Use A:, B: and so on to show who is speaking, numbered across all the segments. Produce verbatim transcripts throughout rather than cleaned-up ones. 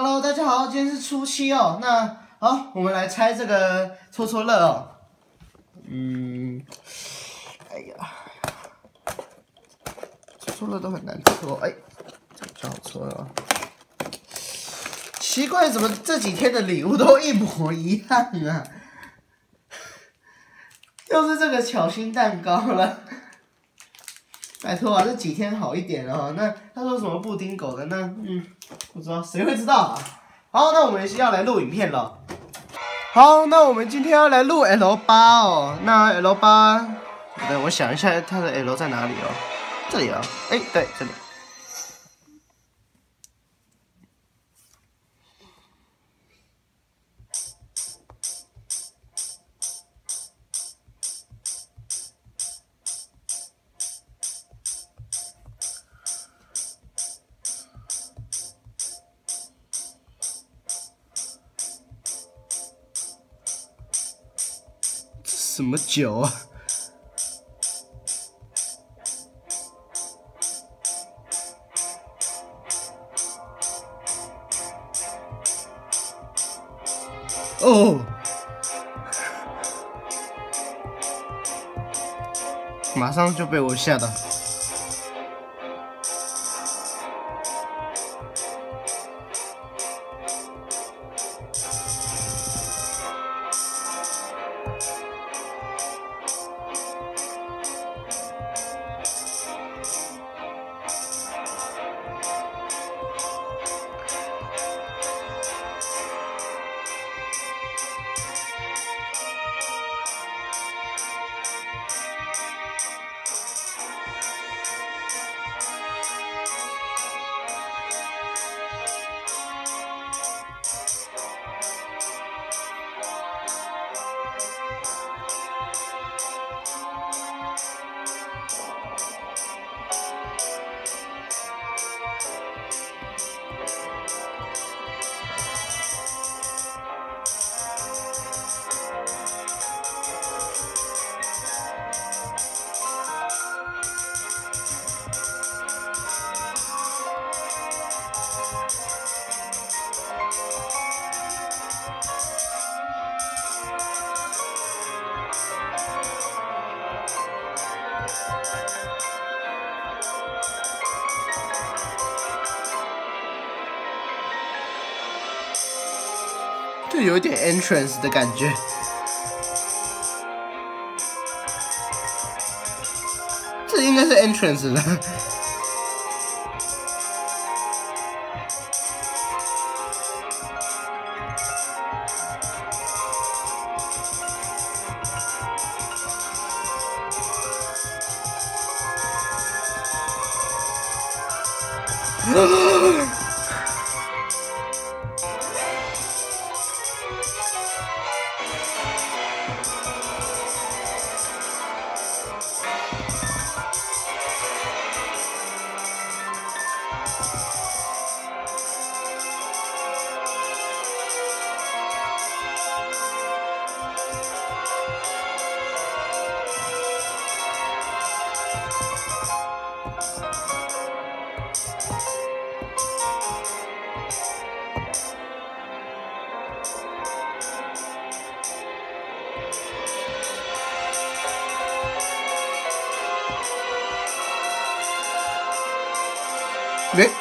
A: Hello， 大家好，今天是初七哦。那好，我们来猜这个戳戳乐哦。嗯，哎呀，戳戳乐都很难戳，哎，这比较好戳哦。奇怪，怎么这几天的礼物都一模一样啊？又是这个巧心蛋糕了。拜托啊，这几天好一点哦。那他说什么布丁狗的？那嗯，不知道，谁会知道啊？好，那我们要来录影片了。好，那我们今天要来录 L 八哦。那 L 八，对，我想一下它的 L 在哪里哦？这里啊，哎，对，这里。什么酒啊？哦，马上就被我吓到。就有点 entrance 的感觉，这应该是 entrance 的。喂。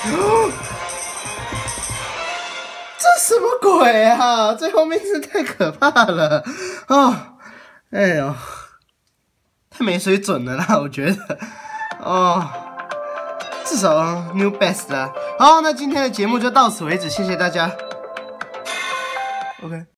A: 这什么鬼啊！最后面真的太可怕了哦！哎呦，太没水准了啦，我觉得哦。至少 new best 啦。好，那今天的节目就到此为止，谢谢大家。OK。